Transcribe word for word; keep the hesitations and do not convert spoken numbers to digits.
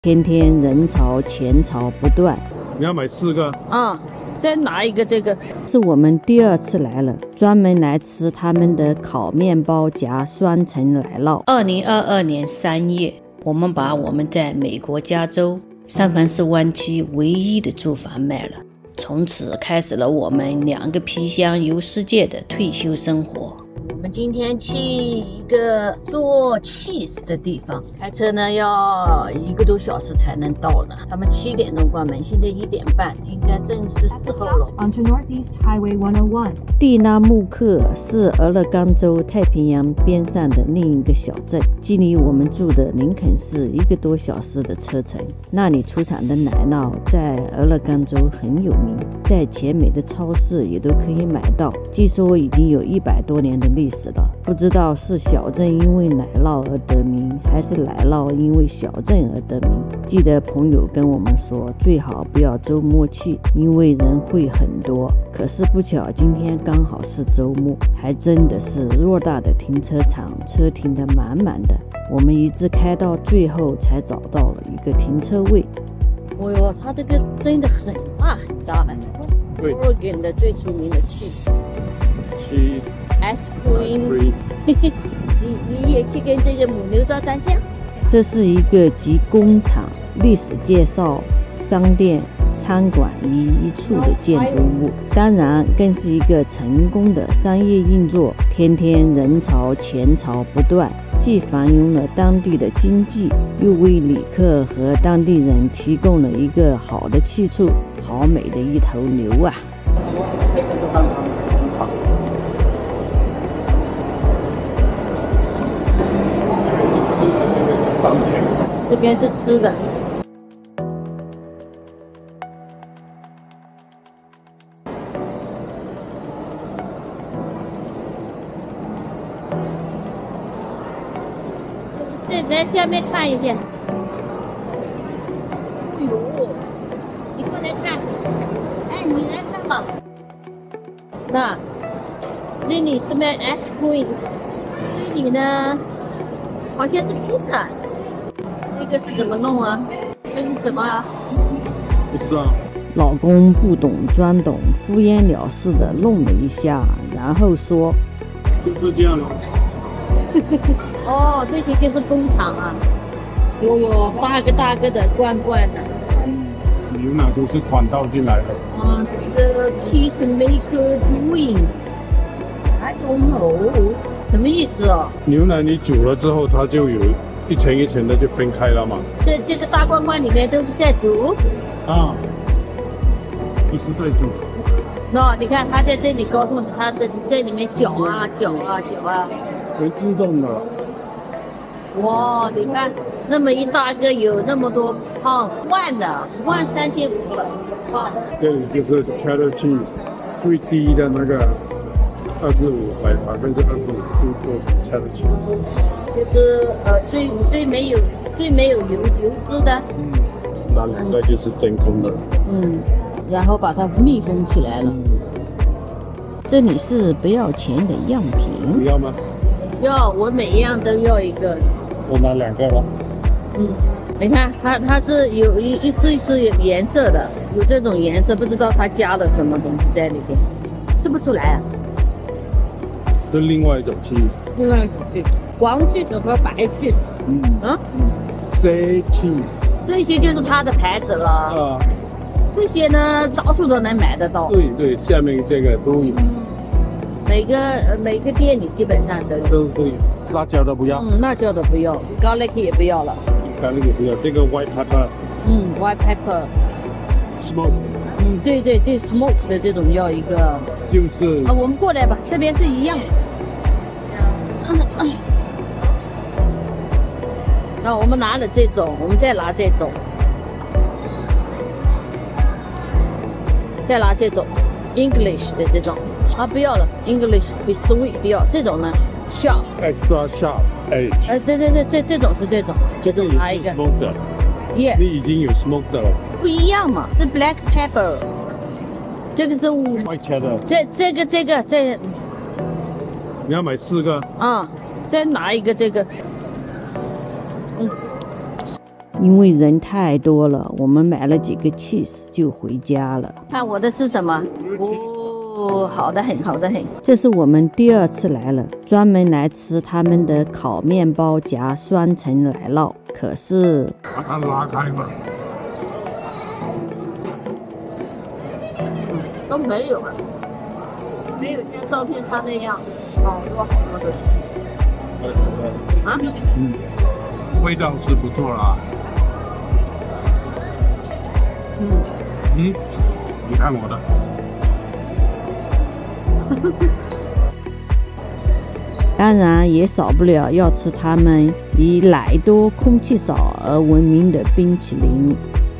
天天人潮钱潮不断。 你要买四个？ 啊、嗯，再拿一个这个。 是我们第二次来了，专门来吃他们的烤面包夹双层奶酪。 二零二二年三月，我们把我们在美国加州三藩市湾区唯一的住房卖了，从此开始了我们两个皮箱游世界的退休生活。 我们今天去一个做 cheese 的地方，开车呢要一个多小时才能到呢。他们七点钟关门，现在一点半，应该正是时候了。 Onto Northeast Highway one oh one。 蒂拉穆克是俄勒冈州太平洋边上的另一个小镇，距离我们住的林肯市一个多小时的车程。那里出产的奶酪在俄勒冈州很有名，在全美的超市也都可以买到。据说已经有一百多年的历史了。不知道是小镇因为奶酪而得名，还是奶酪因为小镇而得名。记得朋友跟我们说，最好不要周末去，因为人会很多。可是不巧今天刚好是周末，还真的是偌大的停车场，车停得满满的。我们一直开到最后才找到了一个停车位。 哦哟，它这个真的很大很大的。 对 Oregon 的最出名的 cheese。cheese ice cream， 你你也去跟这个母牛照张相？ 这是一个集工厂、历史介绍、商店、餐馆于一处的建筑物，当然更是一个成功的商业运作。天天人潮钱潮不断，既繁荣了当地的经济，又为旅客和当地人提供了一个好的去处。好美的一头牛啊！ 这边是吃的。这在下面看一下。哎呦，你过来看。哎，你来看嘛。那，这里是卖 ice cream， 这里呢，好像是披萨。这个是怎么弄啊？这是什么啊？ 不知道。 老公不懂装懂，敷衍了事的弄了一下，然后说：“ 就是这样的。” 哦，这些就是工厂啊！哟哟，大个大个的，罐罐的。 嗯，牛奶都是管道进来的。 啊，这个 cheese maker doing， I don't know， 什么意思哦？ 牛奶你煮了之后，它就有一层一层的就分开了嘛。 这这个大罐罐里面都是在煮。 啊，不是在煮。 喏，你看他在这里告诉你，他在这里面搅啊搅啊搅啊。 全自动的。 哇，你看那么一大个，有那么多磅，万的，万三千五了。哇， 这里就是 cheddar cheese 最低的那个二十五百百分之二十五就做 cheddar cheese， 就是呃最最没有最没有油油脂的。 嗯，那两个就是真空的。 嗯，然后把它密封起来了。 这里是不要钱的样品。 你要吗？ 要，我每一样都要一个。 我拿两个了。 嗯，你看它它是有一一丝一丝有颜色的，有这种颜色，不知道它加了什么东西在里边，吃不出来啊。 是另外一种 cheese。 另外一种 cheese， 黄 cheese 和白 cheese。 嗯啊。 C cheese。 这些就是它的牌子了。 啊。 这些呢，到处都能买得到。 对对，下面这个都有。 每个呃每个店里基本上都有。 都都有。辣椒的不要。 嗯，辣椒的不要 ，garlic 也不要了。 garlic 也不要，这个 white pepper。 嗯 ，white pepper。 smoke。 嗯，对对对 ，smoke 的这种要一个。 就是。 啊，我们过来吧，这边是一样的。嗯嗯。那我们拿了这种，我们再拿这种。再拿这种 English 的这种啊，不要了 ，English 比 sweet 不要，这种呢 sharp extra sharp edge。 哎，对对对，这这种是这种，这种拿一个 smoke 的， 耶， 你已经有 smoke 的了， 不一样嘛，是 black pepper， 这个是 white cheddar， 这这个这个这， 你要买四个啊，再拿一个这个，嗯。 因为人太多了，我们买了几个 cheese 就回家了。 看我的是什么？哦，好的很，好的很。 这是我们第二次来了，专门来吃他们的烤面包夹双层奶酪。可是把它拉开嘛， 都没有了，没有像照片上那样，好多好多的。啊？ 嗯，味道是不错啦。 嗯嗯，你看我的。 当然也少不了要吃他们以奶多空气少而闻名的冰淇淋。